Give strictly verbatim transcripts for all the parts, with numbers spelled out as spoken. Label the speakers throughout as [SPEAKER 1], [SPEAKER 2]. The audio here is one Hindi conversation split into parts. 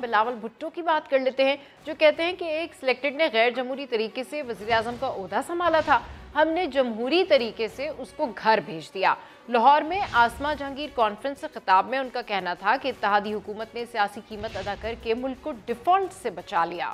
[SPEAKER 1] बिलावल भुट्टो की बात कर लेते हैं, जो कहते हैं कि एक सिलेक्टेड ने गैर जमहूरी तरीके से वज़ीर आज़म का ओहदा संभाला था, हमने जमहूरी तरीके से उसको घर भेज दिया। लाहौर में आसमा जहांगीर कॉन्फ्रेंस से खिताब में उनका कहना था कि इत्तेहादी हुकूमत ने सियासी कीमत अदा करके मुल्क को डिफॉल्ट से बचा लिया।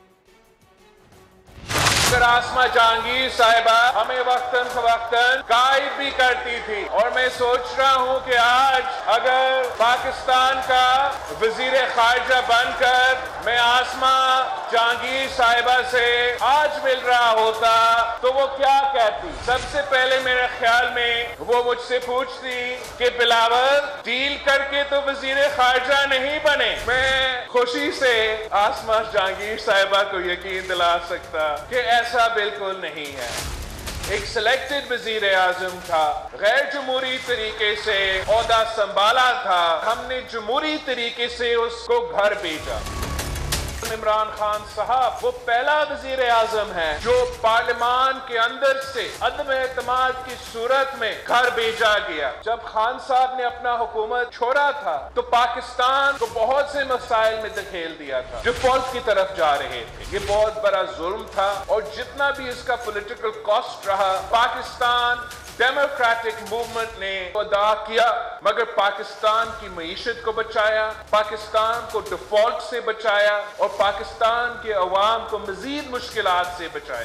[SPEAKER 2] आसमा जहांगीर साहिबा हमें वक्तन फवक्तन गाइड भी करती थी, और मैं सोच रहा हूं कि आज अगर पाकिस्तान का वजीर खारजा बनकर मैं आसमा जहांगीर साहिबा से आज मिल रहा होता तो वो क्या कहती? सबसे पहले मेरे ख्याल में वो मुझसे पूछती कि बिलावल डील करके तो वजीर खारजा नहीं बने। मैं खुशी से आसमा जहांगीर साहिबा को यकीन दिला सकता कि ऐसा बिल्कुल नहीं है। एक सिलेक्टेड वजीर आजम था, गैर जमहूरी तरीके से ओहदा संभाला था, हमने जमहूरी तरीके से उसको घर भेजा। इमरान खान साहब वो पहला वजीर आजम है जो पार्लियामान के अंदर से अदम एतमाद की सूरत में घर भेजा गया। जब खान साहब ने अपना हुकूमत छोड़ा था तो पाकिस्तान को बहुत से मसाइल में धकेल दिया था, डिफॉल्ट की तरफ जा रहे थे। ये बहुत बड़ा जुल्म था, और जितना भी इसका पॉलिटिकल कॉस्ट रहा पाकिस्तान डेमोक्रेटिक मूवमेंट ने अदा किया, मगर पाकिस्तान की मईशत को बचाया, पाकिस्तान को डिफॉल्ट से बचाया, और पाकिस्तान के अवाम को मजीद मुश्किलात से बचाया।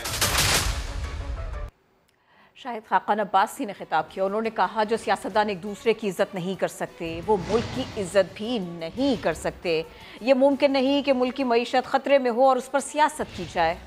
[SPEAKER 3] शाहिद खाकान अब्बासी ने खिताब किया। उन्होंने कहा जो सियासतदान एक दूसरे की इज्जत नहीं कर सकते वो मुल्क की इज्जत भी नहीं कर सकते। ये मुमकिन नहीं कि मुल्क की मईशत खतरे में हो और उस पर सियासत की जाए।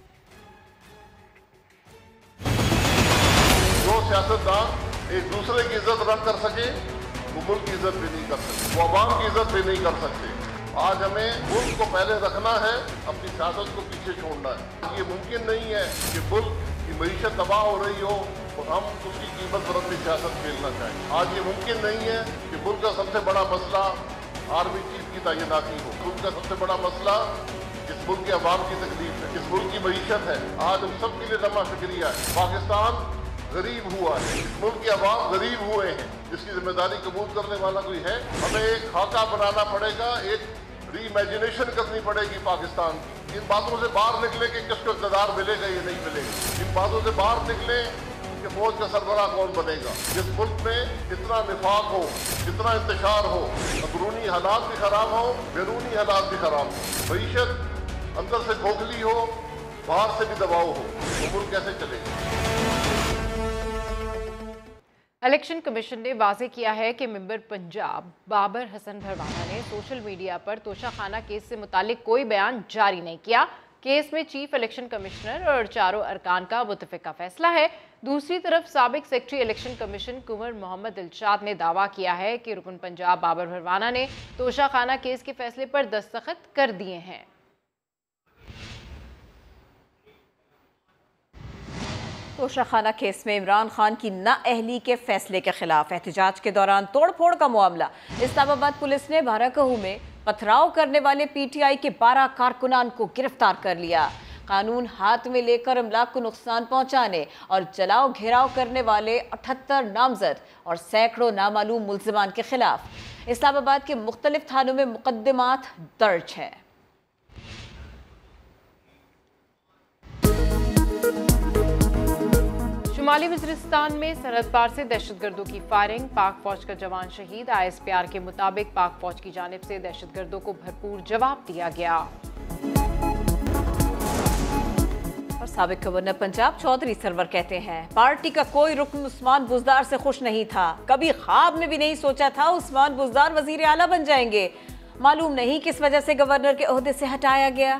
[SPEAKER 4] जो सियासतदान एक दूसरे की इज्जत न कर सके वो मुल्क की इज्जत भी नहीं कर सकते, वो अवाम की इज्जत भी नहीं कर सकते। आज हमें मुल्क को पहले रखना है, अपनी सियासत को पीछे छोड़ना है। ये मुमकिन नहीं है कि मुल्क की मईशत तबाह हो रही हो और हम उसकी कीमत पर अपनी सियासत खेलना चाहें। आज ये मुमकिन नहीं है कि मुल्क का सबसे बड़ा मसला आर्मी चीफ की तैनाती हो। मुल्क का सबसे बड़ा मसला इस मुल्क के अवाम की तकलीफ है, इस मुल्क की मईशत है। आज हम सब के लिए नमा शुक्रिया है। पाकिस्तान गरीब हुआ है, इस मुल्क के अवाम गरीब हुए हैं, इसकी जिम्मेदारी कबूल करने वाला कोई है? हमें एक खाका बनाना पड़ेगा, एक री इमेजिनेशन करनी पड़ेगी पाकिस्तान की। इन बातों से बाहर निकले कि किसको इक़्तिदार मिलेगा या नहीं मिलेगा। इन बातों से बाहर निकले कि फौज का सरबराह कौन बनेगा। जिस मुल्क में इतना निफाक हो, इतना इंतशार हो, अंदरूनी हालात भी खराब हो, बैरूनी हालात भी खराब हो, मईशत अंदर से खोखली हो, बाहर से भी दबाव हो, तो मुल्क कैसे चलेगा?
[SPEAKER 1] इलेक्शन कमीशन ने वाज़ेह किया है कि मेंबर पंजाब बाबर हसन भरवाना ने सोशल मीडिया पर तोशाखाना केस से मुतालिक कोई बयान जारी नहीं किया। केस में चीफ इलेक्शन कमिश्नर और चारों अरकान का मुतफ़िका फैसला है। दूसरी तरफ साबिक secretary election commission Kunwar Mohammad Dilshad ने दावा किया है कि रुकन पंजाब बाबर भरवाना ने तोशाखाना केस के फैसले पर दस्तखत कर दिए हैं।
[SPEAKER 3] तोशाखाना केस में इमरान खान की नाअहली के फैसले के खिलाफ एहतजाज के दौरान तोड़फोड़ का मामला। इस्लामाबाद पुलिस ने बाराकहू में पथराव करने वाले पीटीआई के बारह कारकुनान को गिरफ्तार कर लिया। कानून हाथ में लेकर अमलाक को नुकसान पहुंचाने और जलाओ घेराव करने वाले अठहत्तर नामजद और सैकड़ों नामालूम मुल्जिमान के खिलाफ इस्लामाबाद के मुख्तलिफ थानों में मुकदमात दर्ज है।
[SPEAKER 1] शुमाली वज़ीरिस्तान में सरहद पार से दहशतगर्दों की फायरिंग, पाक फौज का जवान शहीद। आई एस पी आर के मुताबिक पाक फौज की जानिब से दहशतगर्दों को भरपूर जवाब दिया गया।
[SPEAKER 3] और साबिक गवर्नर पंजाब चौधरी सरवर कहते हैं पार्टी का कोई रुकन उस्मान बुज़दार से खुश नहीं था, कभी ख्वाब में भी नहीं सोचा था उस्मान बुज़दार वजीर आला बन जाएंगे। मालूम नहीं किस वजह से गवर्नर के ओहदे से हटाया गया।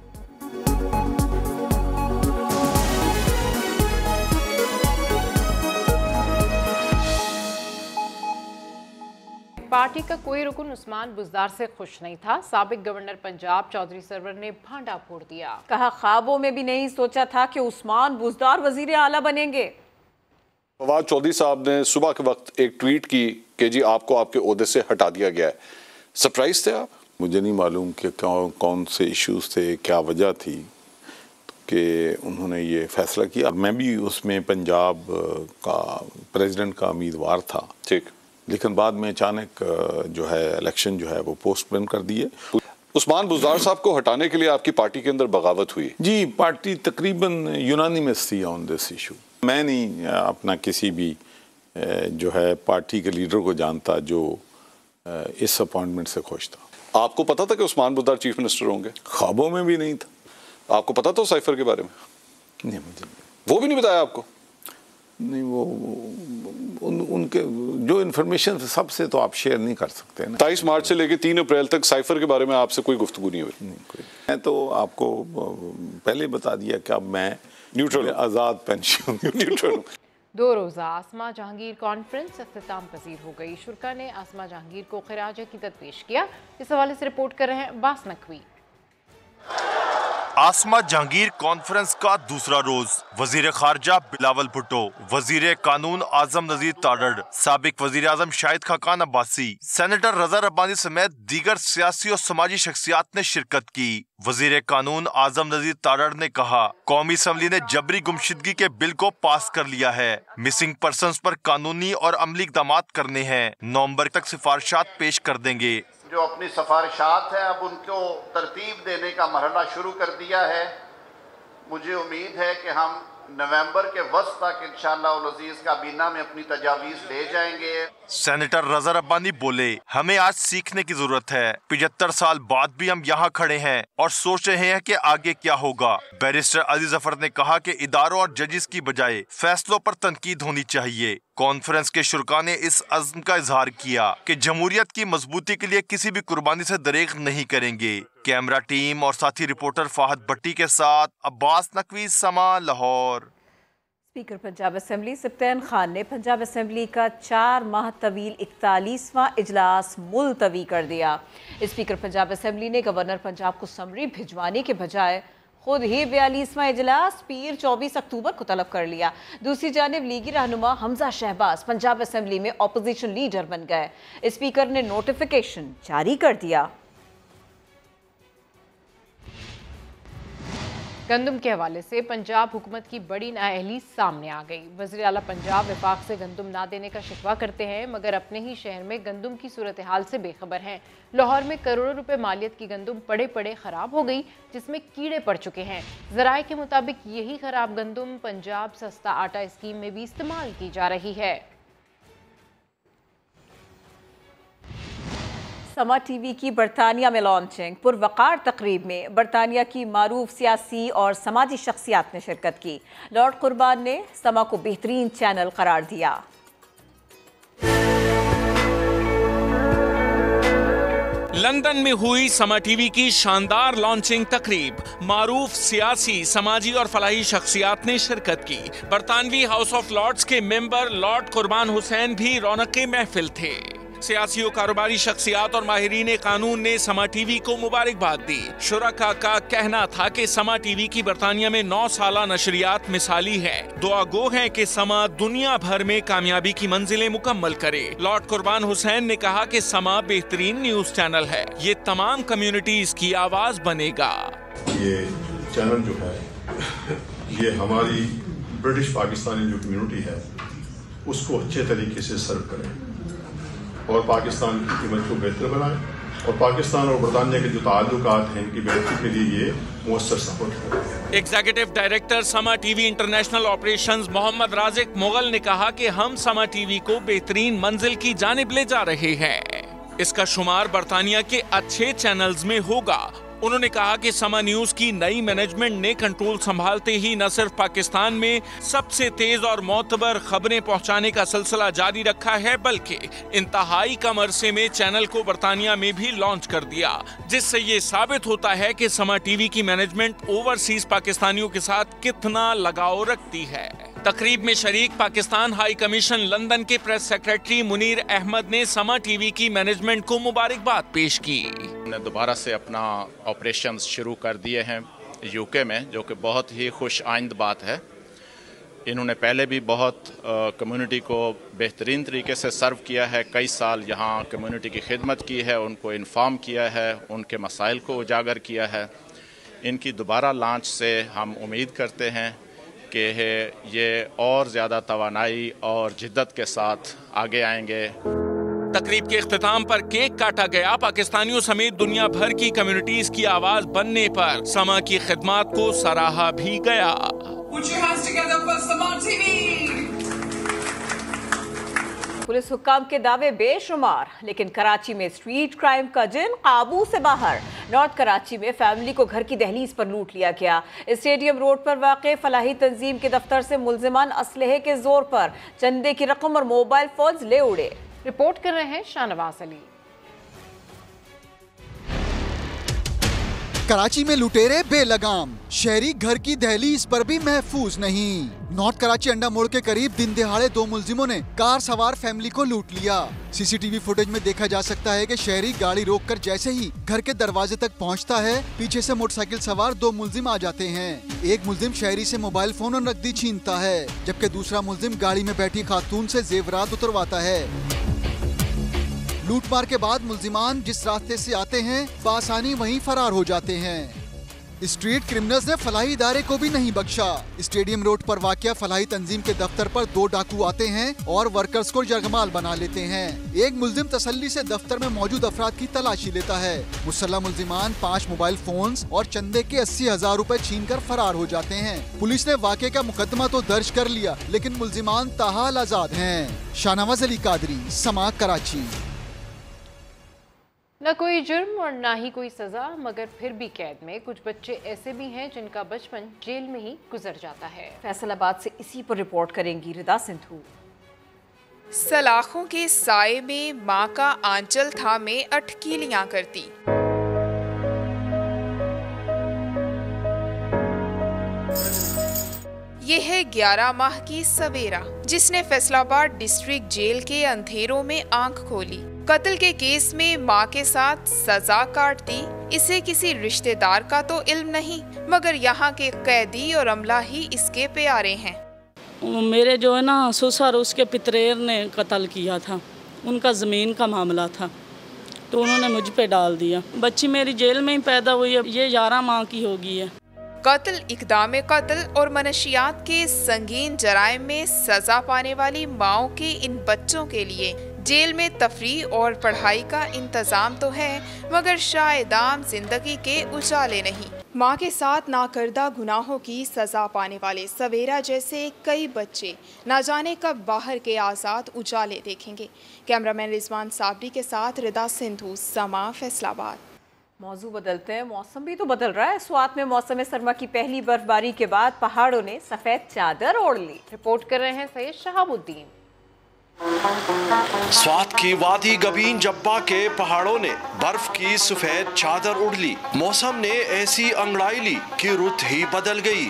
[SPEAKER 1] पार्टी का कोई रुकन उस्मान बुज़दार से खुश नहीं था। साबिक गवर्नर पंजाब चौधरी सरवर ने भांडा फोड़ दिया।
[SPEAKER 3] कहा ख्वाबों में भी नहीं सोचा था कि उस्मान बुज़दार वजीर आला बनेंगे।
[SPEAKER 5] फवाद चौधरी साहब ने सुबह के वक्त एक ट्वीट की कि जी आपको आपके ओहदे से हटा दिया गया है। सरप्राइज थे आप?
[SPEAKER 6] मुझे नहीं मालूम कि कौन कौन से इश्यूज थे, क्या वजह थी कि उन्होंने ये फैसला किया। मैं भी उसमें पंजाब का प्रेसिडेंट का उम्मीदवार था,
[SPEAKER 5] ठीक,
[SPEAKER 6] लेकिन बाद में अचानक जो है इलेक्शन जो है वो पोस्टपोन कर दिए।
[SPEAKER 5] उस्मान बुज़दार साहब को हटाने के लिए आपकी पार्टी के अंदर बगावत हुई?
[SPEAKER 6] जी, पार्टी तकरीबन यूनानिमस थी ऑन दिस इशू। मैं नहीं अपना किसी भी जो है पार्टी के लीडर को जानता जो इस अपॉइंटमेंट से खुश था।
[SPEAKER 5] आपको पता था कि उस्मान बुज़दार चीफ मिनिस्टर होंगे?
[SPEAKER 6] ख्वाबों में भी नहीं था।
[SPEAKER 5] आपको पता था साइफर के बारे में?
[SPEAKER 6] नहीं, मुझे
[SPEAKER 5] वो भी नहीं बताया आपको?
[SPEAKER 6] नहीं, वो उन, उनके जो इन्फॉर्मेशन सबसे तो आप शेयर नहीं कर सकते ना।
[SPEAKER 5] तेईस मार्च से लेकर तीन अप्रैल तक साइफर के बारे में आपसे कोई गुफ्तगू नहीं हुई?
[SPEAKER 6] नहीं, कोई। मैं तो आपको पहले बता दिया कि अब मैं न्यूट्रल, आज़ाद पेंशन न्यूट्रल।
[SPEAKER 1] दो रोज़ा आसमा जहांगीर कॉन्फ्रेंस अख्तिताम पजीर हो गई। शुरा ने आसमा जहांगीर को खिराज अकीदत पेश किया। इस हवाले से रिपोर्ट कर रहे हैं अब्बास नकवी।
[SPEAKER 7] आसमा जहांगीर कॉन्फ्रेंस का दूसरा रोज वजीर खारजा बिलावल भुट्टो, वजीर कानून आजम नजीर तारड़, साबिक वजीर आजम शाहिद खाकान अब्बासी, सेनेटर रजा रब्बानी समेत दीगर सियासी और समाजी शख्सियात ने शिरकत की। वजीर कानून आजम नजीर तारड़ ने कहा, कौमी असम्बली ने जबरी गुमशुदगी के बिल को पास कर लिया है। मिसिंग पर्सन्स पर कानूनी और अमली इक़दाम करने हैं। नवंबर तक सिफारिशात पेश कर देंगे।
[SPEAKER 8] जो अपनी सिफारिशात है अब उनको तरतीब देने का मरहला शुरू कर दिया है। मुझे उम्मीद है कि हम नवंबर के वस्त तक इंशाअल्लाह उल अज़ीज़ काबीना में अपनी तजावीज़ ले जाएंगे।
[SPEAKER 7] सेनेटर रजा रब्बानी बोले, हमें आज सीखने की जरूरत है। पिछहत्तर साल बाद भी हम यहाँ खड़े हैं और सोच रहे हैं कि आगे क्या होगा। बैरिस्टर अली जफर ने कहा कि इदारों और जजेस की बजाय फैसलों पर तनकीद होनी चाहिए। कॉन्फ्रेंस के शुरा ने इस अज़्म का इजहार किया कि जमहूरियत की मजबूती के लिए किसी भी कुर्बानी से दरेग नहीं करेंगे। कैमरा टीम और साथी रिपोर्टर फाहद भट्टी के साथ अब्बास नकवी, समा, लाहौर।
[SPEAKER 3] स्पीकर पंजाब असम्बली सब्तैन खान ने पंजाब असम्बली का चार माह तवील इकतालीसवां इजलास मुलतवी कर दिया। स्पीकर पंजाब असम्बली ने गवर्नर पंजाब को समरी भिजवाने के बजाय खुद ही बयालीसवां इजलास पीर चौबीस अक्टूबर को तलब कर लिया। दूसरी जानिब लीगी रहनुमा हमजा शहबाज पंजाब असम्बली में अपोजिशन लीडर बन गए। स्पीकर ने नोटिफिकेशन जारी कर दिया।
[SPEAKER 1] गंदम के हवाले से पंजाब हुकूमत की बड़ी नाअहली सामने आ गई। वज़ीर आला पंजाब विफाक से गंदम ना देने का शिकवा करते हैं, मगर अपने ही शहर में गंदम की सूरत हाल से बेखबर हैं। लाहौर में करोड़ों रुपए मालियत की गंदम पड़े पड़े ख़राब हो गई, जिसमें कीड़े पड़ चुके हैं। ज़राए के मुताबिक यही ख़राब गंदम पंजाब सस्ता आटा स्कीम में भी इस्तेमाल की जा रही है।
[SPEAKER 3] समा टीवी की बरतानिया में लॉन्चिंग पुरवकार तकरीब में बरतानिया की मारूफ सियासी और समाजी शख्सियात ने शिरकत की। लॉर्ड कुर्बान ने समा को बेहतरीन चैनल करार दिया।
[SPEAKER 9] लंदन में हुई समा टीवी की शानदार लॉन्चिंग तकरीब। मारूफ सियासी, समाजी और फलाही शख्सियात ने शिरकत की। बरतानवी हाउस ऑफ लॉर्ड्स के मेंबर लॉर्ड कुर्बान हुसैन भी रौनक महफिल थे। सियासी और कारोबारी शख्सियात और माहिरीन कानून ने समा टीवी को मुबारकबाद दी। शुरका का कहना था कि समा टीवी की बरतानिया में नौ साला नशरियात मिसाली है। दुआ गो है कि समा दुनिया भर में कामयाबी की मंजिलें मुकम्मल करे। लॉर्ड कुर्बान हुसैन ने कहा कि समा बेहतरीन न्यूज चैनल है, ये तमाम कम्युनिटीज की आवाज बनेगा।
[SPEAKER 10] ये चैनल जो है ये हमारी ब्रिटिश पाकिस्तानी जो कम्युनिटी है उसको अच्छे तरीके से सर्व करे और पाकिस्तान की इमेज को बेहतर बनाए और पाकिस्तान और बरतानिया के जो ताल्लुकात हैं इनकी बेहतरी के लिए ये मुअस्सर सपोर्ट है।
[SPEAKER 9] Executive director Samaa TV international operations Mohammad Raziq Mughal ने कहा कि हम समा टीवी को बेहतरीन मंजिल की जानिब ले जा रहे हैं। इसका शुमार बरतानिया के अच्छे चैनल्स में होगा। उन्होंने कहा कि समा न्यूज की नई मैनेजमेंट ने कंट्रोल संभालते ही न सिर्फ पाकिस्तान में सबसे तेज और मोतबर खबरें पहुंचाने का सिलसिला जारी रखा है, बल्कि इंतहाई कम अरसे में चैनल को बरतानिया में भी लॉन्च कर दिया, जिससे ये साबित होता है कि समा टीवी की मैनेजमेंट ओवरसीज पाकिस्तानियों के साथ कितना लगाव रखती है। तकरीब में शरीक पाकिस्तान हाई कमीशन लंदन के प्रेस सेक्रेटरी मुनीर अहमद ने समा टीवी की मैनेजमेंट को मुबारकबाद पेश की।
[SPEAKER 11] हमने दोबारा से अपना ऑपरेशंस शुरू कर दिए हैं यूके में, जो कि बहुत ही खुश आइंद बात है। इन्होंने पहले भी बहुत कम्युनिटी को बेहतरीन तरीके से सर्व किया है, कई साल यहाँ कम्युनिटी की खिदमत की है, उनको इन्फॉर्म किया है, उनके मसाइल को उजागर किया है। इनकी दोबारा लॉन्च से हम उम्मीद करते हैं कि ये और ज़्यादा तवानाई और जिद्दत के साथ आगे आएंगे।
[SPEAKER 9] तकरीब के इख्तिताम पर केक काटा गया। पाकिस्तानियों समेत दुनिया भर की कम्युनिटीज की आवाज बनने पर समा की खिदमत को सराहा भी गया।
[SPEAKER 3] पुलिस हुक्काम के दावे बेशुमार, लेकिन कराची में स्ट्रीट क्राइम का जिन काबू से बाहर। नॉर्थ कराची में फैमिली को घर की दहलीज पर लूट लिया गया। स्टेडियम रोड पर वाक़े फलाही तंजीम के दफ्तर से मुल्जिमान असलहे के जोर पर चंदे की रकम और मोबाइल फोन ले उड़े।
[SPEAKER 1] रिपोर्ट कर रहे हैं शाहनवाज अली।
[SPEAKER 12] कराची में लुटेरे बेलगाम, शहरी घर की दहलीज पर भी महफूज नहीं। नॉर्थ कराची अंडा मोड़ के करीब दिन दिहाड़े दो मुल्जिमों ने कार सवार फैमिली को लूट लिया। सीसीटीवी फुटेज में देखा जा सकता है कि शहरी गाड़ी रोककर जैसे ही घर के दरवाजे तक पहुंचता है, पीछे से मोटरसाइकिल सवार दो मुल्जिम आ जाते हैं। एक मुल्जिम शहरी से मोबाइल फोन और नकदी छीनता है, जबकि दूसरा मुल्जिम गाड़ी में बैठी खातून से जेवरात उतरवाता है। लूटमार के बाद मुल्जिमान जिस रास्ते से आते हैं बआसानी वहीं फरार हो जाते हैं। स्ट्रीट क्रिमिनल्स ने फलाही इदारे को भी नहीं बख्शा। स्टेडियम रोड पर वाक़या फलाही तंजीम के दफ्तर पर दो डाकू आते हैं और वर्कर्स को जरगमाल बना लेते हैं। एक मुल्जिम तसल्ली से दफ्तर में मौजूद अफराद की तलाशी लेता है। मुसल्लह मुल्जिमान पाँच मोबाइल फोन्स और चंदे के अस्सी हजार रूपए छीन कर फरार हो जाते हैं। पुलिस ने वाक़े का मुकदमा तो दर्ज कर लिया, लेकिन मुल्जिमान ताहाल आजाद हैं। शाहनवाज अली कादरी, समा, कराची।
[SPEAKER 1] न कोई जुर्म और ना ही कोई सजा, मगर फिर भी कैद में कुछ बच्चे ऐसे भी हैं जिनका बचपन जेल में ही गुजर जाता है।
[SPEAKER 3] फैसलाबाद से इसी पर रिपोर्ट करेंगी रिदा सिंधु।
[SPEAKER 13] सलाखों के साए में माँ का आंचल थामे अटकीलियां करती। ये है ग्यारह माह की सवेरा, जिसने फैसलाबाद डिस्ट्रिक्ट जेल के अंधेरों में आंख खोली। कत्ल के केस में मां के साथ सजा काटती इसे किसी रिश्तेदार का तो इल्म नहीं, मगर यहाँ के कैदी और अमला ही इसके प्यारे हैं।
[SPEAKER 14] मेरे जो है ना ससुर, उसके पितरेर ने कत्ल किया था, उनका ज़मीन का मामला था, तो उन्होंने मुझ पे डाल दिया। बच्ची मेरी जेल में ही पैदा हुई है, ये ग्यारह माह की हो गई है।
[SPEAKER 13] कत्ल, इक़दाम कत्ल और मनशियात के संगीन जराइम में सजा पाने वाली माओं के इन बच्चों के लिए जेल में तफरीह और पढ़ाई का इंतज़ाम तो है, मगर शायदाम जिंदगी के उजाले नहीं। माँ के साथ नाकर्दा गुनाहों की सजा पाने वाले सवेरा जैसे कई बच्चे ना जाने कब बाहर के आज़ाद उजाले देखेंगे। कैमरामैन रिजवान साबरी के साथ रिदा सिंधु, समा, फैसलाबाद।
[SPEAKER 3] मौजू बदलते हैं, मौसम भी तो बदल रहा है। स्वात में मौसम सरमा की पहली बर्फबारी के बाद पहाड़ों ने सफेद चादर ओढ़ ली।
[SPEAKER 1] रिपोर्ट कर रहे हैं सैयद शहाबुद्दीन।
[SPEAKER 15] स्वात की वादी गबीन जब्बा के पहाड़ों ने बर्फ की सफेद चादर उड़ ली। मौसम ने ऐसी अंगड़ाई ली कि रुत ही बदल गई।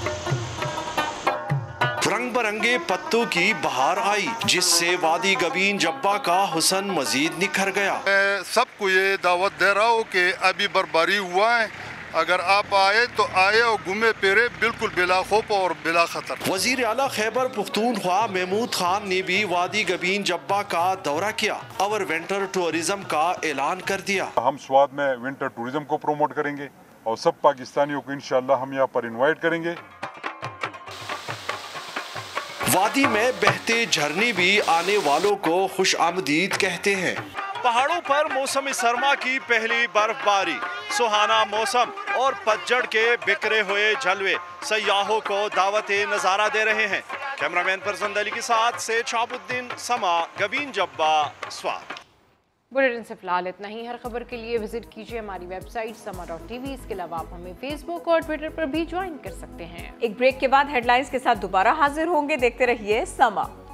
[SPEAKER 15] रंग बरंगे पत्तों की बहार आई, जिससे वादी गबीन जब्बा का हुसन मजीद निखर गया।
[SPEAKER 4] मैं सबको ये दावत दे रहा हूँ कि अभी बर्फबारी हुआ है, अगर आप आए तो आए और घूमे फिरे बिल्कुल बिला खौफ और बिला खतर।
[SPEAKER 15] वजीर आला खैबर पख्तूनख्वा महमूद खान ने भी वादी गबीन जब्बा का दौरा किया और विंटर टूरिज्म का ऐलान कर दिया।
[SPEAKER 16] हम स्वाद में विंटर टूरिज्म को प्रमोट करेंगे और सब पाकिस्तानियों को इंशाल्लाह हम यहाँ पर इन्वाइट करेंगे।
[SPEAKER 15] वादी में बहते झरने भी आने वालों को खुश आमदीद कहते हैं। पहाड़ों पर मौसम सरमा की पहली बर्फबारी, सुहाना मौसम और पतझड़ के बिखरे हुए जलवे सयाहों को दावत नजारा दे रहे हैं। कैमरामैन फरजंद अली के साथ से शाहबुद्दीन, समा, गबीन जब्बा, स्वात।
[SPEAKER 1] बुलेटिन से फिलहाल इतना ही। हर खबर के लिए विजिट कीजिए हमारी वेबसाइट समा डॉट टीवी। इसके अलावा आप हमें फेसबुक और ट्विटर पर भी ज्वाइन कर सकते हैं।
[SPEAKER 3] एक ब्रेक के बाद हेडलाइंस के साथ दोबारा हाजिर होंगे। देखते रहिए समा।